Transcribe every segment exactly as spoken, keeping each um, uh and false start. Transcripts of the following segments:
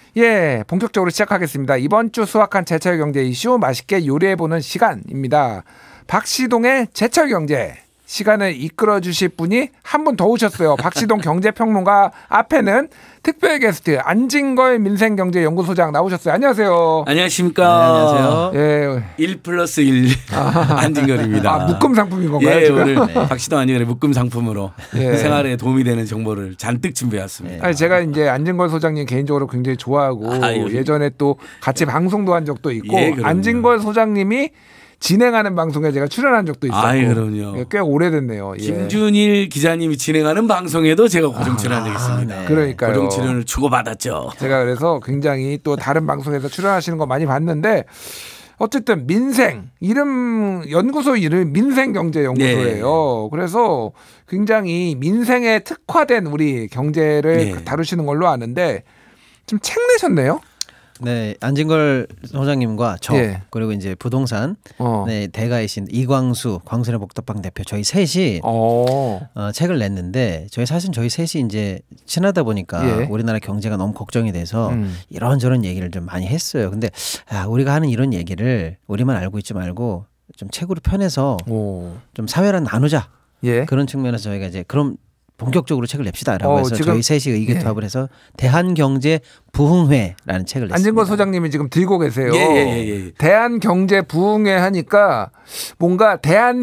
예, 본격적으로 시작하겠습니다. 이번 주 수확한 제철 경제 이슈 맛있게 요리해보는 시간입니다. 박시동의 제철 경제 시간을 이끌어 주실 분이 한 분 더 오셨어요. 박시동 경제평론가 앞에는 특별 게스트 안진걸 민생경제연구소장 나오셨어요. 안녕하세요. 안녕하십니까. 네, 안녕하세요. 예. 일 플러스 일 아. 안진걸입니다. 아, 묶음 상품인 건가요? 예, 지금? 오늘 네. 박시동 안진걸의 묶음 상품으로 예. 생활에 도움이 되는 정보를 잔뜩 준비해왔습니다. 아니, 제가 이제 안진걸 소장님 개인적으로 굉장히 좋아하고 아유. 예전에 또 같이 방송도 한 적도 있고 예, 그럼요. 안진걸 소장님이 진행하는 방송에 제가 출연한 적도 있었고 아이, 그럼요. 예, 꽤 오래됐네요. 예. 김준일 기자님이 진행하는 방송에도 제가 고정 출연한 적이 있습니다. 네. 그러니까요. 고정 출연을 주고받았죠. 제가 그래서 굉장히 또 다른 방송에서 출연하시는 거 많이 봤는데 어쨌든 민생 이름 연구소 이름 민생경제연구소예요. 네. 그래서 굉장히 민생에 특화된 우리 경제를 네. 다루시는 걸로 아는데 좀 책 내셨네요. 네, 안진걸 소장님과 저 예. 그리고 이제 부동산 어. 네, 대가이신 이광수 광순의 복덕방 대표 저희 셋이 어. 어, 책을 냈는데 저희 사실 저희 셋이 이제 친하다 보니까 예. 우리나라 경제가 너무 걱정이 돼서 음. 이런저런 얘기를 좀 많이 했어요. 근데 아, 우리가 하는 이런 얘기를 우리만 알고 있지 말고 좀 책으로 펴내서 오. 좀 사회랑 나누자. 예. 그런 측면에서 저희가 이제 그럼 본격적으로 책을 냅시다라고 어, 해서 지금- 저희 셋이 의기투합을 예. 해서 대한경제 부흥회라는 책을 냈습니다. 안진걸 소장님이 지금 들고 계세요. 예, 예, 예, 예. 대한경제 부흥회 하니까 뭔가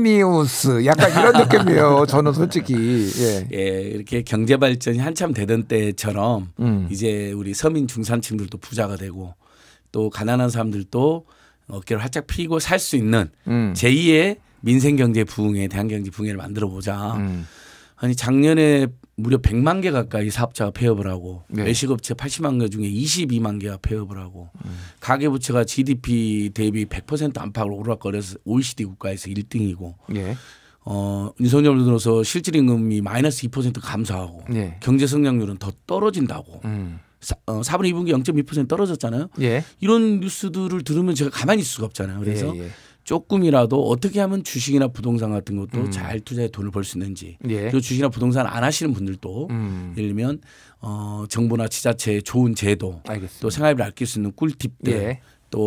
대한뉴스 약간 이런 느낌이에요. 저는 솔직히. 예. 예, 이렇게 경제 발전이 한참 되던 때처럼 음. 이제 우리 서민 중산층들도 부자가 되고 또 가난한 사람들도 어깨를 활짝 펴고 살 수 있는 음. 제이의 민생경제 부흥회, 대한경제 부흥회를 만들어 보자. 음. 아니 작년에 무려 백만 개 가까이 사업자가 폐업을 하고 네. 외식업체 팔십만 개 중에 이십이만 개가 폐업을 하고 음. 가계부채가 지디피 대비 백 퍼센트 안팎으로 오락거려서 오이시디 국가에서 일 등이고 예. 어, 윤석열 들어서 실질임금이 마이너스 이 퍼센트 감소하고 예. 경제 성장률은 더 떨어진다고 음. 사, 어, 사 분의 이 분기 영 점 이 퍼센트 떨어졌잖아요. 예. 이런 뉴스들을 들으면 제가 가만히 있을 수가 없잖아요. 그래서 예, 예. 조금이라도 어떻게 하면 주식이나 부동산 같은 것도 음. 잘 투자해 돈을 벌 수 있는지 예. 그리고 주식이나 부동산 안 하시는 분들도 음. 예를 들면 어, 정부나 지자체의 좋은 제도 알겠습니다. 또 생활비를 아낄 수 있는 꿀팁들 예.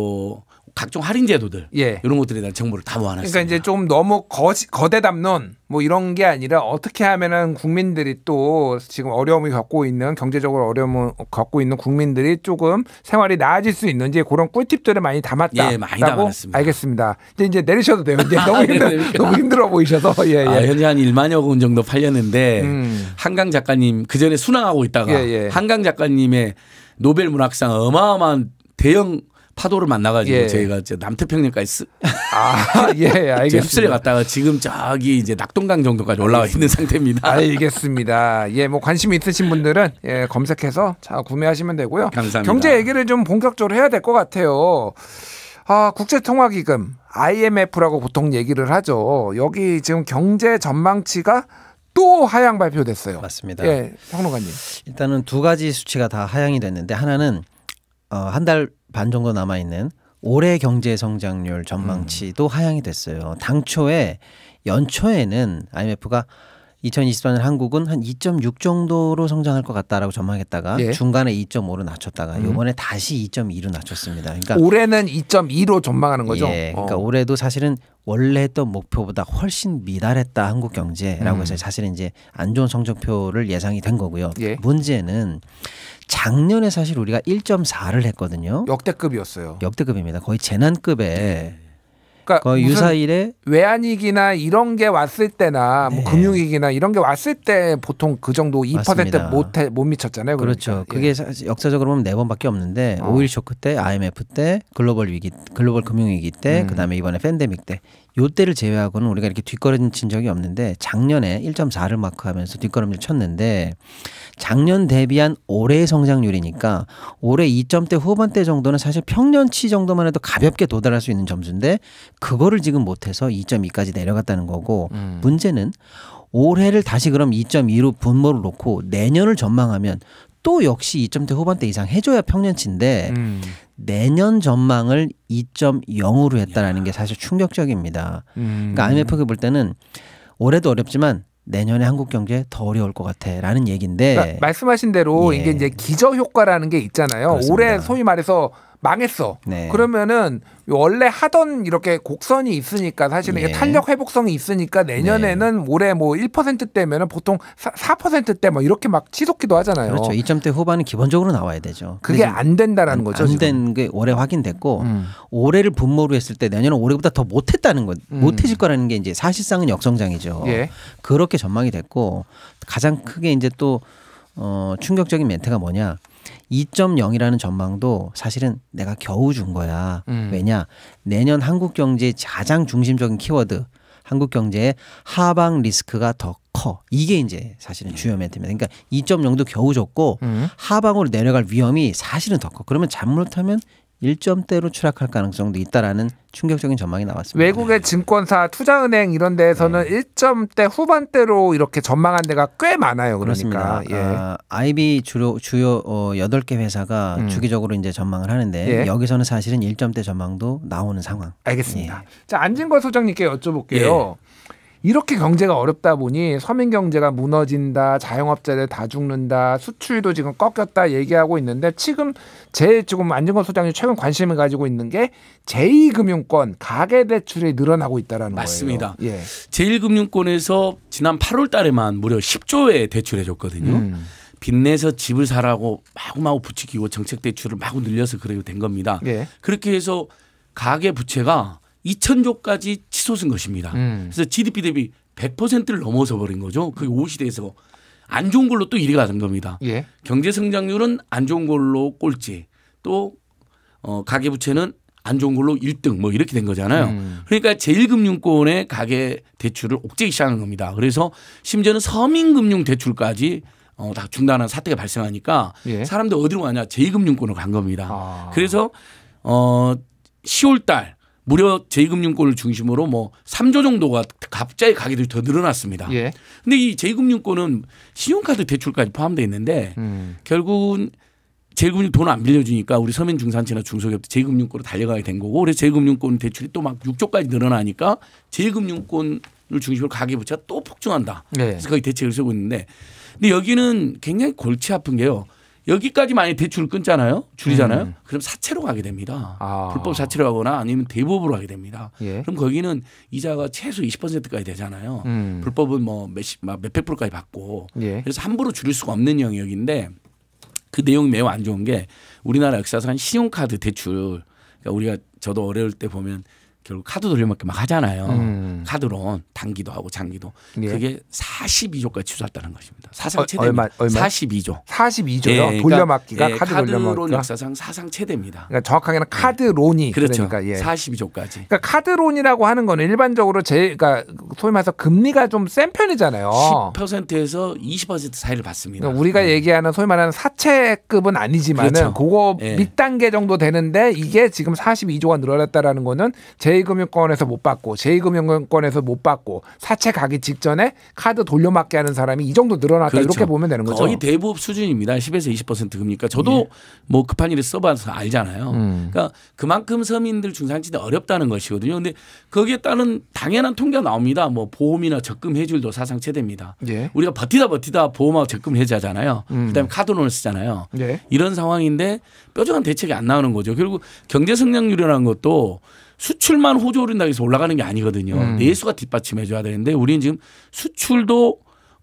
또 각종 할인 제도들 예. 이런 것들에 대한 정보를 다 모아놨습니다. 그러니까 이제 좀 너무 거, 거대 담론 뭐 이런 게 아니라 어떻게 하면은 국민들이 또 지금 어려움을 겪고 있는 경제적으로 어려움을 겪고 있는 국민들이 조금 생활이 나아질 수 있는지 그런 꿀팁들을 많이 담았다. 예, 많이 담았습니다. 알겠습니다. 이제 이제 내리셔도 돼요. 이제 너무 힘들, 네. 너무 힘들어 보이셔서 예, 예. 아, 현재 한 일만여 권 정도 팔렸는데 음. 한강 작가님 그 전에 순항하고 있다가 예, 예. 한강 작가님의 노벨 문학상 어마어마한 대형 파도를 만나가지고 예. 저희가 이제 남태평양까지 쓰, 아, 예, 이제 흡수해 알겠습니다. 갔다가 지금 저기 이제 낙동강 정도까지 올라와 있는 상태입니다. 알겠습니다. 예, 뭐 관심 있으신 분들은 예, 검색해서 자 구매하시면 되고요. 감사합니다. 경제 얘기를 좀 본격적으로 해야 될 것 같아요. 아, 국제통화기금 아이엠에프라고 보통 얘기를 하죠. 여기 지금 경제 전망치가 또 하향 발표됐어요. 맞습니다. 예, 평론가님. 일단은 두 가지 수치가 다 하향이 됐는데 하나는 어, 한 달 반 정도 남아 있는 올해 경제 성장률 전망치도 음. 하향이 됐어요. 당초에 연초에는 아이엠에프가 이천이십사 년 한국은 한 이 점 육 정도로 성장할 것 같다라고 전망했다가 예. 중간에 이 점 오로 낮췄다가 음. 이번에 다시 이 점 이로 낮췄습니다. 그러니까 올해는 이 점 이로 전망하는 거죠. 예, 그러니까 어. 올해도 사실은 원래 했던 목표보다 훨씬 미달했다 한국 경제라고 음. 해서 사실은 이제 안 좋은 성적표를 예상이 된 거고요. 예. 문제는 작년에 사실 우리가 일 점 사를 했거든요. 역대급이었어요. 역대급입니다. 거의 재난급에 그러니까 거의 무슨 유사일에 외환위기나 이런 게 왔을 때나 뭐 네. 금융위기나 이런 게 왔을 때 보통 그 정도 이 퍼센트 맞습니다. 못, 해, 못 미쳤잖아요. 그렇죠. 그러니까. 그게 사실 역사적으로 보면 네 번밖에 없는데 어. 오일 쇼크 때, 아이엠에프 때, 글로벌 위기, 글로벌 금융위기 때, 음. 그다음에 이번에 팬데믹 때, 요 때를 제외하고는 우리가 이렇게 뒷걸음친 적이 없는데 작년에 일 점 사를 마크하면서 뒷걸음질 쳤는데 작년 대비한 올해의 성장률이니까 올해 이 점대 후반대 정도는 사실 평년치 정도만 해도 가볍게 도달할 수 있는 점수인데 그거를 지금 못해서 이 점 이까지 내려갔다는 거고 음. 문제는 올해를 다시 그럼 이 점 이로 분모를 놓고 내년을 전망하면 또 역시 이 점대 후반대 이상 해줘야 평년치인데 음. 내년 전망을 이 점 영으로 했다라는 게 사실 충격적입니다. 음. 그러니까 아이엠에프가 볼 때는 올해도 어렵지만 내년에 한국 경제 더 어려울 것 같아라는 얘기인데 그러니까 말씀하신 대로 예. 이게 이제 기저 효과라는 게 있잖아요. 그렇습니다. 올해 소위 말해서 망했어. 네. 그러면은 원래 하던 이렇게 곡선이 있으니까 사실은 예. 이게 탄력 회복성이 있으니까 내년에는 올해 뭐 일 퍼센트대면은 보통 사 퍼센트대 뭐 이렇게 막 치솟기도 하잖아요. 그렇죠. 이 점대 후반은 기본적으로 나와야 되죠. 그게 안 된다라는 거죠. 안 된 게 올해 확인됐고 음. 올해를 분모로 했을 때 내년은 올해보다 더 못했다는 것, 음. 못해질 거라는 게 이제 사실상은 역성장이죠. 예. 그렇게 전망이 됐고 가장 크게 이제 또 어, 충격적인 멘트가 뭐냐? 이 점 영이라는 전망도 사실은 내가 겨우 준 거야. 음. 왜냐? 내년 한국 경제의 가장 중심적인 키워드, 한국 경제의 하방 리스크가 더 커. 이게 이제 사실은 주요 멘트입니다. 그러니까 이 점 영도 겨우 줬고 음. 하방으로 내려갈 위험이 사실은 더 커. 그러면 잘못하면 일 점대로 추락할 가능성도 있다라는 충격적인 전망이 나왔습니다. 외국의 증권사, 투자은행 이런 데에서는 네. 일 점대 후반대로 이렇게 전망한 데가 꽤 많아요. 그러니까. 그렇습니다. 예. 아, 아이비 주요 주요 어, 여덟 개 회사가 음. 주기적으로 이제 전망을 하는데 예. 여기서는 사실은 일 점대 전망도 나오는 상황. 알겠습니다. 예. 자, 안진걸 소장님께 여쭤볼게요. 이렇게 경제가 어렵다 보니 서민 경제가 무너진다, 자영업자들 다 죽는다, 수출도 지금 꺾였다 얘기하고 있는데 지금 제일 지금 안진걸 소장님 최근 관심을 가지고 있는 게 제이 금융권 가계 대출이 늘어나고 있다라는 맞습니다. 거예요. 예. 제일 금융권에서 지난 팔월 달에만 무려 십조의 대출해 줬거든요. 음. 빚내서 집을 사라고 마구마구 부추기고 정책 대출을 마구 늘려서 그렇게 된 겁니다. 예. 그렇게 해서 가계 부채가 이천조까지 치솟은 것입니다. 음. 그래서 지디피 대비 백 퍼센트를 넘어서 버린 거죠. 그게 오 시대에서 안 좋은 걸로 또 일 위가 된 겁니다. 예. 경제 성장률은 안 좋은 걸로 꼴찌, 또 어, 가계 부채는 안 좋은 걸로 일 등 뭐 이렇게 된 거잖아요. 음. 그러니까 제일금융권의 가계 대출을 옥죄기 시작한 겁니다. 그래서 심지어는 서민금융 대출까지 어, 다 중단한 사태가 발생하니까 예. 사람들 어디로 가냐? 제이금융권으로 간 겁니다. 아. 그래서 어, 시월 달 무려 제이금융권을 중심으로 뭐 삼조 정도가 갑자기 가계들이 더 늘어났습니다. 예. 근데 이 제이금융권은 신용카드 대출까지 포함되어 있는데 음. 결국은 제이금융 돈을 안 빌려주니까 우리 서민 중산층이나 중소기업도 제이금융권으로 달려가게 된 거고, 그래서 제이금융권 대출이 또 막 육조까지 늘어나니까 제이금융권을 중심으로 가계부채가 또 폭증한다. 네. 그래서 거기 대책을 쓰고 있는데, 근데 여기는 굉장히 골치 아픈 게요. 여기까지 만약 대출을 끊잖아요, 줄이잖아요. 음. 그럼 사채로 가게 됩니다. 아. 불법 사채로 가거나 아니면 대부업으로 가게 됩니다. 예. 그럼 거기는 이자가 최소 이십 퍼센트까지 되잖아요. 음. 불법은 뭐 몇십, 막 몇백 프로까지 받고. 예. 그래서 함부로 줄일 수가 없는 영역인데, 그 내용이 매우 안 좋은 게 우리나라 역사상 신용카드 대출, 그러니까 우리가 저도 어려울 때 보면 결국 카드 돌려막기 막 하잖아요. 음. 카드론 단기도 하고 장기도. 예. 그게 사십이조까지 치솟았다는 것입니다. 어, 사상 최대. 얼마, 얼마? 사십이조. 사십이조요. 예, 그러니까, 돌려막기가 예, 카드 카드론 돌려막기가. 역사상 사상 최대입니다. 그러니까 정확하게는 카드론이 그렇죠. 그러니까 예. 사십이조까지. 그러니까 카드론이라고 하는 거는 일반적으로 제 그러니까 소위 말해서 금리가 좀 센 편이잖아요. 십 퍼센트에서 이십 퍼센트 사이를 받습니다. 그러니까 우리가 네. 얘기하는 소위 말하는 사채급은 아니지만은 그렇죠. 그거 예. 밑단계 정도 되는데 이게 지금 사십이조가 늘어났다라는 거는 제이금융권에서 못 받고 제이금융권에서 못 받고 사채 가기 직전에 카드 돌려막기 하는 사람이 이 정도 늘어났다 그렇죠. 이렇게 보면 되는 거죠. 거의 대부업 수준입니다. 십에서 이십 퍼센트 금리니까 저도 예. 뭐 급한 일에 써봐서 알잖아요. 음. 그러니까 그만큼 서민들 중산층이 어렵다는 것이거든요. 근데 거기에 따른 당연한 통계가 나옵니다. 뭐 보험이나 적금 해줄도 사상 최대입니다. 예. 우리가 버티다 버티다 보험하고 적금 해지하잖아요. 음. 그다음에 카드론을 쓰잖아요. 예. 이런 상황인데 뾰족한 대책이 안 나오는 거죠. 결국 경제 성장률이라는 것도 수출만 호조 오른다고 해서 올라가는 게 아니거든요. 음. 내수가 뒷받침해 줘야 되는데 우리는 지금 수출도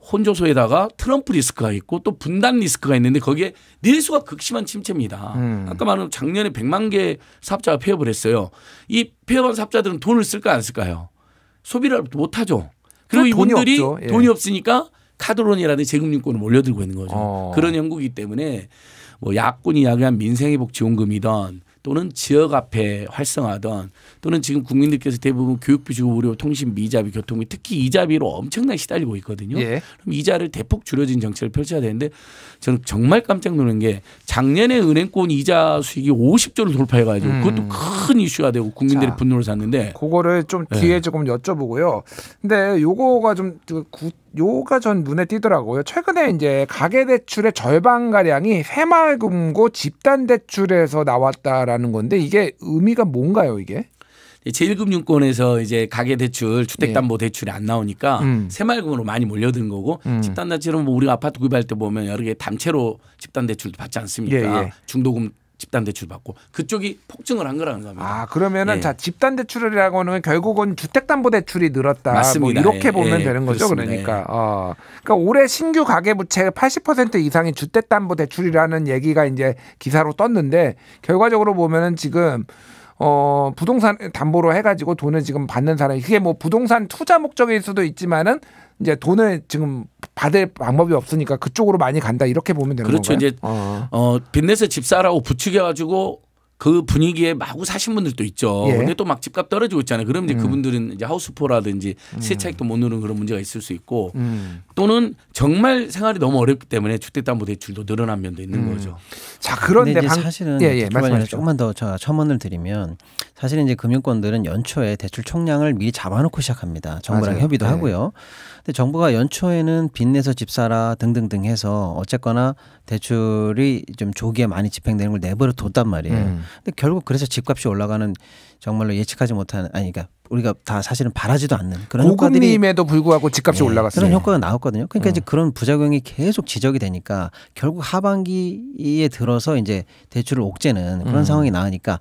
혼조소에다가 트럼프 리스크가 있고 또 분단 리스크가 있는데 거기에 내수가 극심한 침체입니다. 음. 아까 말한 작년에 백만 개 사업자가 폐업을 했어요. 이 폐업한 사업자들은 돈을 쓸까 안 쓸까요? 소비를 못 하죠. 그리고 돈이 이분들이 없죠. 예. 돈이 없으니까 카드론이라든지 제금융권을 몰려들고 있는 거죠. 어. 그런 형국이기 때문에 뭐 야권이 야기한 민생회복지원금이든 또는 지역화폐 활성화든 또는 지금 국민들께서 대부분 교육비 주고 의료 통신 미자비 교통비 특히 이자비로 엄청나게 시달리고 있거든요. 예. 그럼 이자를 대폭 줄여진 정책을 펼쳐야 되는데 저는 정말 깜짝 놀란 게 작년에 은행권 이자 수익이 오십조를 돌파해가지고 음. 그것도 큰 이슈가 되고 국민들의 자. 분노를 샀는데 그거를 좀 예. 뒤에 조금 여쭤보고요. 근데 요거가 좀 구, 요가 전 눈에 띄더라고요. 최근에 이제 가계대출의 절반 가량이 새마을금고 집단대출에서 나왔다라는 건데 이게 의미가 뭔가요, 이게? 제일금융권에서 이제 가계대출, 주택담보대출이 안 나오니까 음. 새마을금으로 많이 몰려드는 거고 음. 집단대출은 뭐 우리가 아파트 구입할 때 보면 여러 개 담채로 집단대출도 받지 않습니까? 예, 예. 중도금 집단대출 받고 그쪽이 폭증을 한 거라는 겁니다. 아 그러면은 예. 자 집단대출이라고는 결국은 주택담보대출이 늘었다. 맞습니다. 뭐 이렇게 예, 보면 예, 되는 거죠. 그렇습니다. 그러니까. 예. 어. 그러니까 올해 신규 가계부채 팔십 퍼센트 이상이 주택담보대출이라는 얘기가 이제 기사로 떴는데 결과적으로 보면은 지금 어 부동산 담보로 해가지고 돈을 지금 받는 사람이 그게 뭐 부동산 투자 목적일 수도 있지만은 이제 돈을 지금 받을 방법이 없으니까 그쪽으로 많이 간다 이렇게 보면 되는 그렇죠. 건가요? 이제 어. 어, 빚내서 집 사라고 부추겨가지고 그 분위기에 마구 사신 분들도 있죠. 예. 근데 또 막 집값 떨어지고 있잖아요. 그럼 이제 음. 그분들은 이제 하우스포라든지 세차익도 못 누르는 그런 문제가 있을 수 있고 음. 또는 정말 생활이 너무 어렵기 때문에 주택담보대출도 늘어난 면도 있는 음. 거죠. 자 그런데 근데 이제 방... 사실은 예, 예, 대출 관련해서 말씀하시죠. 조금만 더 제가 첨언을 드리면 사실은 이제 금융권들은 연초에 대출 총량을 미리 잡아놓고 시작합니다. 정부랑 맞아요. 협의도 네. 하고요. 근데 정부가 연초에는 빚내서 집 사라 등등등 해서 어쨌거나 대출이 좀 조기에 많이 집행되는 걸 내버려 뒀단 말이에요. 음. 근데 결국 그래서 집값이 올라가는 정말로 예측하지 못하는 아니 그러니까 우리가 다 사실은 바라지도 않는 그런 효과들이 고금리임에도 불구하고 집값이 네, 올라갔어요. 그런 효과가 나왔거든요. 그러니까 음. 이제 그런 부작용이 계속 지적이 되니까 결국 하반기에 들어서 이제 대출을 옥죄는 그런 음. 상황이 나으니까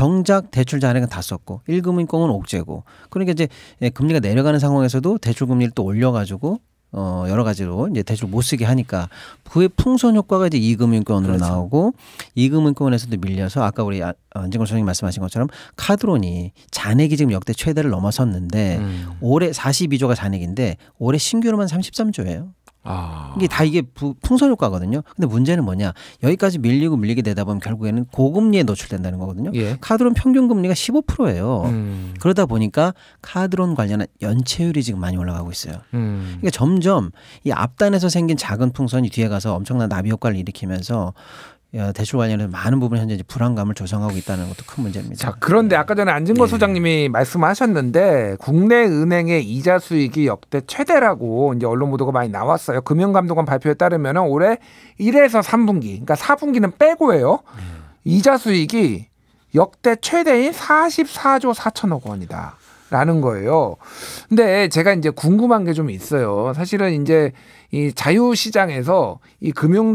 정작 대출 잔액은 다 썼고 일금융권은 옥죄고 그러니까 이제 금리가 내려가는 상황에서도 대출 금리를 또 올려가지고 어 여러 가지로 이제 대출 못 쓰게 하니까 그의 풍선 효과가 이제 이금융권으로 그렇죠. 나오고 이금융권에서도 밀려서 아까 우리 안진걸 소장님 말씀하신 것처럼 카드론이 잔액이 지금 역대 최대를 넘어섰는데 음. 올해 사십이조가 잔액인데 올해 신규로만 삼십삼조예요. 아. 이게 다 이게 부, 풍선 효과거든요. 근데 문제는 뭐냐? 여기까지 밀리고 밀리게 되다 보면 결국에는 고금리에 노출된다는 거거든요. 예. 카드론 평균 금리가 십오 퍼센트예요. 음. 그러다 보니까 카드론 관련한 연체율이 지금 많이 올라가고 있어요. 음. 그러니까 점점 이 앞단에서 생긴 작은 풍선이 뒤에 가서 엄청난 나비 효과를 일으키면서 대출 관련해서 많은 부분 현재 이제 불안감을 조성하고 있다는 것도 큰 문제입니다. 자 그런데 아까 전에 안진걸 네. 소장님이 말씀하셨는데 국내 은행의 이자 수익이 역대 최대라고 이제 언론 보도가 많이 나왔어요. 금융감독원 발표에 따르면 올해 일에서 삼분기, 그러니까 사분기는 빼고예요. 네. 이자 수익이 역대 최대인 사십사조 사천억 원이다. 라는 거예요. 근데 제가 이제 궁금한 게 좀 있어요. 사실은 이제 이 자유시장에서 이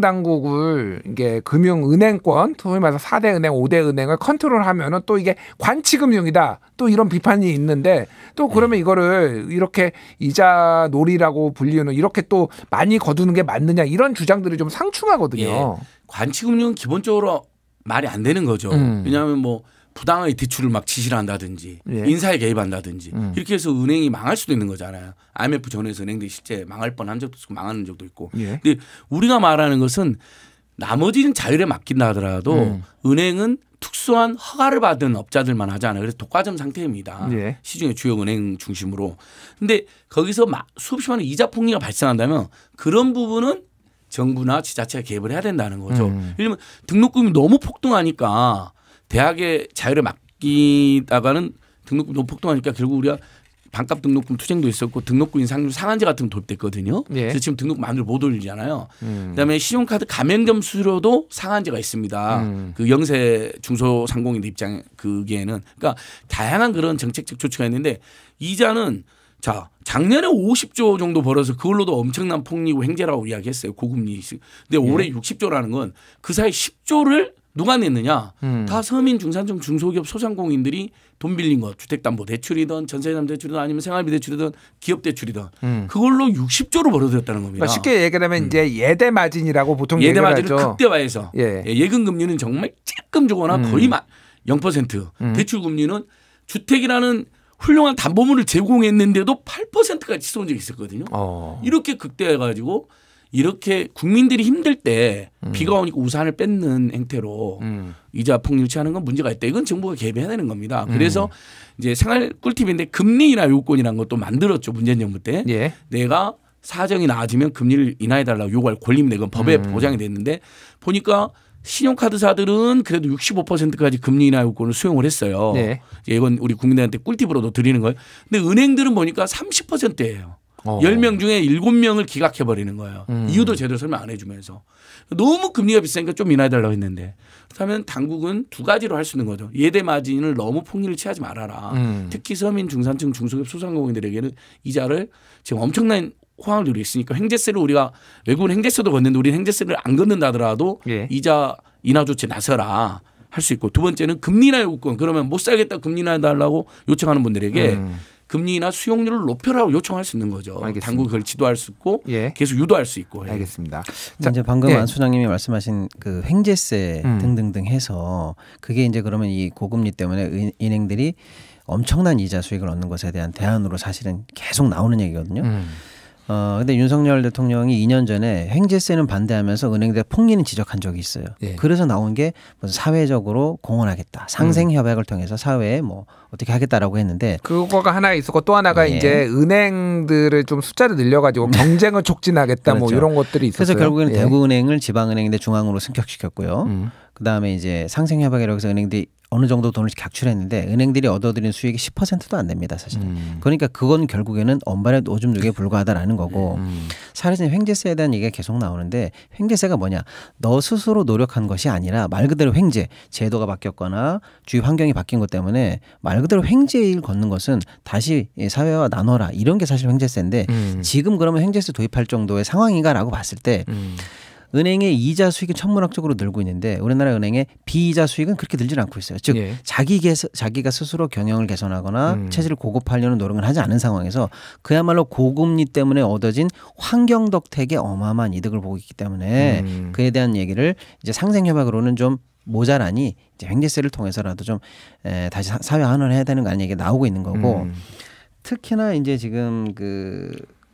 금융당국을 이게 금융은행권, 소위 말해서 사 대 은행, 오 대 은행을 컨트롤하면은 또 이게 관치금융이다. 또 이런 비판이 있는데 또 그러면 이거를 이렇게 이자 놀이라고 불리는 이렇게 또 많이 거두는 게 맞느냐 이런 주장들이 좀 상충하거든요. 예. 관치금융은 기본적으로 말이 안 되는 거죠. 음. 왜냐하면 뭐 부당하게 대출을 막 지시를 한다든지 예. 인사에 개입한다든지 음. 이렇게 해서 은행이 망할 수도 있는 거잖아요. 아이엠에프 전후에서 은행들이 실제 망할 뻔한 적도 있고 망하는 적도 있고. 예. 근데 우리가 말하는 것은 나머지는 자율에 맡긴다 하더라도 음. 은행은 특수한 허가를 받은 업자들만 하잖아요. 그래서 독과점 상태입니다. 예. 시중의 주요 은행 중심으로. 근데 거기서 막 수십만 원 이자 폭리가 발생한다면 그런 부분은 정부나 지자체가 개입을 해야 된다는 거죠. 음. 예를 들면 등록금이 너무 폭등하니까 대학의 자율에 맡기다가는 등록금이 너무 폭등하니까 결국 우리가 반값 등록금 투쟁도 있었고 등록금 인상률 상한제 같은 거 도입됐거든요. 예. 그래서 지금 등록금 마음대로 못 올리잖아요. 음. 그다음에 신용카드 가맹점 수수료도 상한제가 있습니다. 음. 그 영세 중소상공인들 입장 그게는 그러니까 다양한 그런 정책적 조치가 있는데 이자는 자 작년에 오십조 정도 벌어서 그걸로도 엄청난 폭리고 횡재라고 이야기했어요. 고금리. 근데 올해 예. 육십조라는 건 그 사이 십조를 누가 냈느냐? 음. 다 서민, 중산층, 중소기업, 소상공인들이 돈 빌린 거 주택담보대출이든 전세담보대출이든 아니면 생활비대출이든 기업대출이든 음. 그걸로 육십조를 벌어들였다는 겁니다. 그러니까 쉽게 얘기하면 음. 이제 예대 마진이라고 보통 예대 얘기를 마진을 하죠. 극대화해서 예. 예금 금리는 정말 조금 주거나 음. 거의 영 퍼센트 음. 대출 금리는 주택이라는 훌륭한 담보물을 제공했는데도 팔 퍼센트까지 치솟은 적이 있었거든요. 어. 이렇게 극대화해가지고 이렇게 국민들이 힘들 때 음. 비가 오니까 우산을 뺏는 행태로 음. 이자 폭리를 하는 건 문제가 있다. 이건 정부가 개입해야 되는 겁니다. 음. 그래서 이제 생활 꿀팁인데 금리 인하 요건이라는 것도 만들었죠. 문재인 정부 때. 예. 내가 사정이 나아지면 금리를 인하해달라고 요구할 권리입니다. 이건 법에 음. 보장이 됐는데 보니까 신용카드사들은 그래도 육십오 퍼센트까지 금리 인하 요건을 수용을 했어요. 네. 이건 우리 국민들한테 꿀팁으로도 드리는 거예요. 근데 은행들은 보니까 삼십 퍼센트예요. 어. 열 명 중에 일곱 명을 기각해 버리는 거예요. 음. 이유도 제대로 설명 안 해주면서. 너무 금리가 비싸니까 좀 인하해달라고 했는데 그렇다면 당국은 두 가지로 할 수 있는 거죠. 예대 마진을 너무 폭리를 취하지 말아라. 음. 특히 서민 중산층 중소기업 소상공인들에게는 이자를 지금 엄청난 호황을 누리고 있으니까 횡재세를 우리가 외국은 횡재세도 걷는데 우리는 횡재세를 안 걷는다 하더라도 예. 이자 인하 조치에 나서라 할 수 있고 두 번째는 금리 인하 요구권 그러면 못 살겠다 금리 인하 해달라고 요청하는 분들에게 음. 금리 인하 수용률을 높여라고 요청할 수 있는 거죠. 알겠습니다. 당국이 그걸 지도할 수 있고 예. 계속 유도할 수 있고. 예. 알겠습니다. 자, 이제 방금 예. 안 소장님이 말씀하신 그 횡재세 음. 등등등 해서 그게 이제 그러면 이 고금리 때문에 은행들이 엄청난 이자 수익을 얻는 것에 대한 대안으로 사실은 계속 나오는 얘기거든요. 음. 어 근데 윤석열 대통령이 이 년 전에 횡재세는 반대하면서 은행들 폭리는 지적한 적이 있어요. 예. 그래서 나온 게 무슨 사회적으로 공헌하겠다, 상생 협약을 통해서 사회에 뭐 어떻게 하겠다라고 했는데 그거가 하나 있었고 또 하나가 예. 이제 은행들을 좀 숫자를 늘려가지고 경쟁을 촉진하겠다 뭐 그렇죠. 이런 것들이 있었어요. 그래서 결국에는 예. 대구은행을 지방은행인데 중앙으로 승격시켰고요. 음. 그다음에 이제 상생협약이라고 해서 은행들이 어느 정도 돈을 각출했는데 은행들이 얻어들인 수익이 십 퍼센트도 안 됩니다. 사실은. 음. 그러니까 그건 결국에는 엄발의 오줌 누기에 불과하다라는 거고 음. 사실은 횡재세에 대한 얘기가 계속 나오는데 횡재세가 뭐냐. 너 스스로 노력한 것이 아니라 말 그대로 횡재. 제도가 바뀌었거나 주위 환경이 바뀐 것 때문에 말 그대로 횡재를 걷는 것은 다시 사회와 나눠라. 이런 게 사실 횡재세인데 음. 지금 그러면 횡재세 도입할 정도의 상황인가라고 봤을 때 음. 은행의 이자 수익이 천문학적으로 늘고 있는데 우리나라 은행의 비이자 수익은 그렇게 늘지 않고 있어요. 즉 예. 자기 개서, 자기가 스스로 경영을 개선하거나 음. 체질을 고급화하려는 노력을 하지 않은 상황에서 그야말로 고금리 때문에 얻어진 환경 덕택의 어마어마한 이득을 보고 있기 때문에 음. 그에 대한 얘기를 이제 상생협약으로는 좀 모자라니 이제 횡재세를 통해서라도 좀 에, 다시 사, 사회 환원해야 되는 거 아니냐 이게 나오고 있는 거고 음. 특히나 이제 지금 그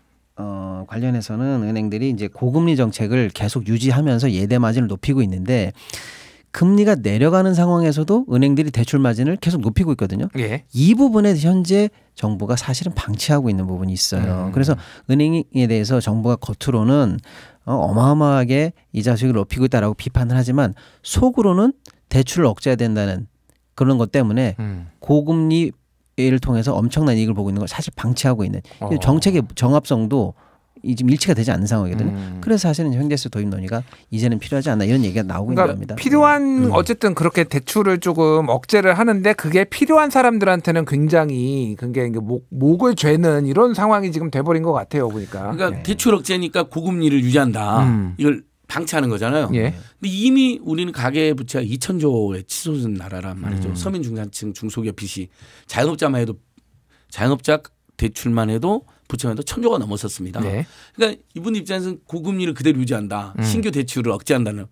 어, 관련해서는 은행들이 이제 고금리 정책을 계속 유지하면서 예대 마진을 높이고 있는데 금리가 내려가는 상황에서도 은행들이 대출 마진을 계속 높이고 있거든요. 예. 이 부분에 현재 정부가 사실은 방치하고 있는 부분이 있어요. 음. 그래서 은행에 대해서 정부가 겉으로는 어, 어마어마하게 이자 수익을 높이고 있다라고 비판을 하지만 속으로는 대출을 억제해야 된다는 그런 것 때문에 음. 고금리 를 통해서 엄청난 이익을 보고 있는 걸 사실 방치하고 있는 어. 정책의 정합성도 이 지금 일치가 되지 않는 상황이거든요. 음. 그래서 사실은 횡재세 도입 논의가 이제는 필요하지 않나 이런 얘기가 나오고 그러니까 있는 겁니다. 필요한 어쨌든 그렇게 대출을 조금 억제를 하는데 그게 필요한 사람들한테는 굉장히 그게 목, 목을 죄는 이런 상황이 지금 돼버린 것 같아요. 보니까. 그러니까 네. 대출 억제니까 고금리를 유지한다. 음. 이걸 방치하는 거잖아요. 예. 근데 이미 우리는 가계 부채가 이천조에 치솟은 나라란 말이죠. 음. 서민 중산층 중소기업 빚이 자영업자만 해도 자영업자 대출만 해도 부채만 해도 천조가 넘었었습니다. 네. 그러니까 이분 입장에서는 고금리를 그대로 유지한다. 음. 신규 대출을 억제한다는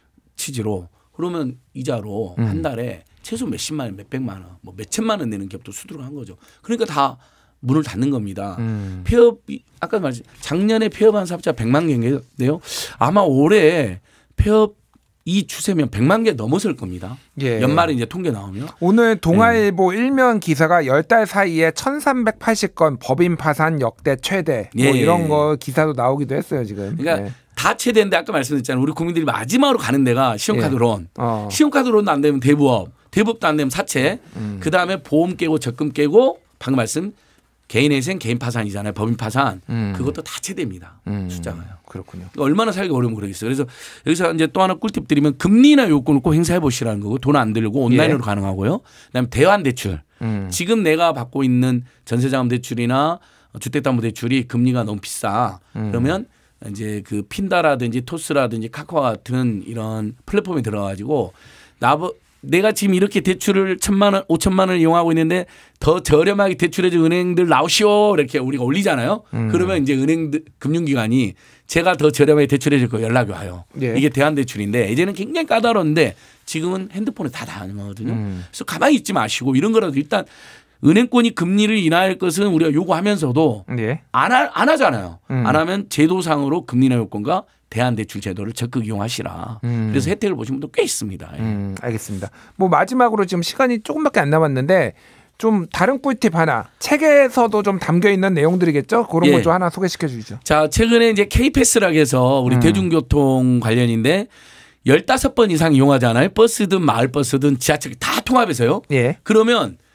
취지로 그러면 이자로 음. 한 달에 최소 몇십만 원, 몇백만 원, 뭐 몇천만 원 내는 기업도 수두룩 한 거죠. 그러니까 다 문을 닫는 겁니다. 음. 폐업이 아까 말했죠. 작년에 폐업한 사업자 백만 개인데요. 아마 올해 폐업 이 추세면 백만 개 넘어설 겁니다. 예. 연말에 이제 통계 나오면. 오늘 동아일보 일면 기사가 열 달 사이에 천삼백팔십 건 법인 파산 역대 최대 뭐 예. 이런 거 기사도 나오기도 했어요 지금. 그러니까 네. 다 최대인데 아까 말씀드렸잖아요. 우리 국민들이 마지막으로 가는 데가 신용카드론. 어. 신용카드론도 안 되면 대부업. 대부업도 안 되면 사채. 음. 그다음에 보험 깨고 적금 깨고 방금 말씀 개인회생 개인 파산이잖아요. 법인 파산. 음. 그것도 다 최대입니다. 음. 숫자가요. 그렇군요. 얼마나 살기 어려우면 그러겠어요. 그래서 여기서 이제 또 하나 꿀팁 드리면 금리나 요건을 꼭 행사해 보시라는 거고 돈 안 들고 온라인으로 예. 가능하고요. 그다음에 대환 대출. 음. 지금 내가 받고 있는 전세자금 대출이나 주택담보대출이 금리가 너무 비싸. 음. 그러면 이제 그 핀다라든지 토스라든지 카카오 같은 이런 플랫폼에 들어가지고 나버 내가 지금 이렇게 대출을 천만 원, 오천만 원을 이용하고 있는데 더 저렴하게 대출해준 은행들 나오시오 이렇게 우리가 올리잖아요. 음. 그러면 이제 은행들 금융기관이 제가 더 저렴하게 대출해줄 거 연락이 와요. 예. 이게 대환대출인데 예전에는 굉장히 까다로운데 지금은 핸드폰에 다 가능하거든요. 음. 그래서 가만히 있지 마시고 이런 거라도 일단 은행권이 금리를 인하할 것은 우리가 요구하면서도 예. 안, 하, 안 하잖아요. 음. 안 하면 제도상으로 금리나 요건과 대환대출 제도를 적극 이용하시라. 음. 그래서 혜택을 보신 분도 꽤 있습니다. 예. 음, 알겠습니다. 뭐 마지막으로 지금 시간이 조금밖에 안 남았는데 좀 다른 꿀팁 하나 책에서도 좀 담겨 있는 내용들이겠죠? 그런 예. 거 좀 하나 소개시켜 주시죠. 자, 최근에 이제 K패스라고 해서 우리 음. 대중교통 관련인데 열다섯 번 이상 이용하잖아요. 버스든 마을버스든 지하철 다 통합해서요. 예. 그러면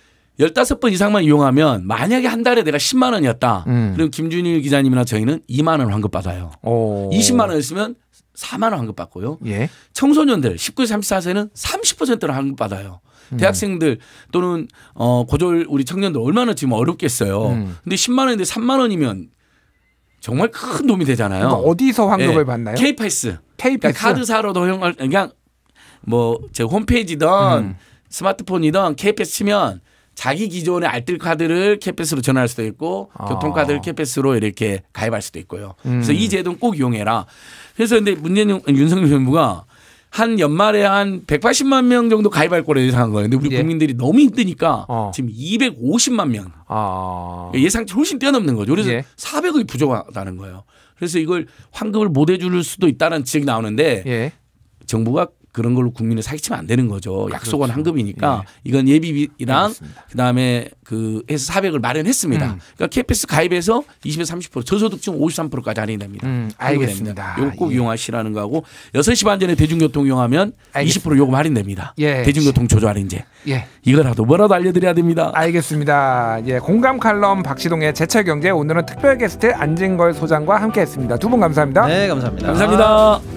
열다섯 번 이상만 이용하면 만약에 한 달에 내가 십만 원이었다. 음. 그럼 김준일 기자님이나 저희는 이만 원 환급 받아요. 오. 이십만 원이었으면 사만 원 환급 받고요. 예. 청소년들 십구 세 삼십사 세는 삼십 퍼센트를 환급 받아요. 음. 대학생들 또는 어 고졸 우리 청년들 얼마나 지금 어렵겠어요. 음. 근데 십만 원인데 삼만 원이면 정말 큰 도움이 되잖아요. 어디서 환급을 네. 받나요? K패스. K패스. 그러니까 카드사로도 허용할 그냥 뭐 제 홈페이지든 음. 스마트폰이든 K패스 치면 자기 기존의 알뜰 카드를 K패스로 전환할 수도 있고 아. 교통카드를 K패스로 이렇게 가입할 수도 있고요. 음. 그래서 이 제도는 꼭 이용해라. 그래서 근데 문재인 윤석열 정부가 한 연말에 한 백팔십만 명 정도 가입할 거로 예상한 거예요. 근데 우리 예. 국민들이 너무 힘드니까 어. 지금 이백오십만 명 아. 예상치 훨씬 뛰어넘는 거죠. 그래서 예. 사백억이 부족하다는 거예요. 그래서 이걸 환급을 못 해줄 수도 있다는 지적이 나오는데 예. 정부가 그런 걸로 국민을 사기치면 안 되는 거죠. 약속은 그렇죠. 환급이니까 예. 이건 예비비랑 알겠습니다. 그다음에 그 해서 사백을 마련했습니다. 음. 그러니까 케이피에스 가입해서 이십에서 삼십 퍼센트 저소득층 오십삼 퍼센트까지 할인됩니다. 음, 알겠습니다. 요거 꼭 예. 이용하시라는 거하고 여섯 시 반 전에 대중교통 이용하면 알겠습니다. 이십 퍼센트 요금 할인됩니다. 예. 대중교통 조조 할인제. 예. 이거라도 뭐라도 알려드려야 됩니다. 알겠습니다. 예, 공감 칼럼 박시동의 제철 경제 오늘은 특별 게스트 안진걸 소장과 함께했습니다. 두 분 감사합니다. 네, 감사합니다. 감사합니다.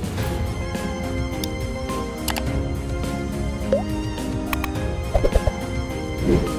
음.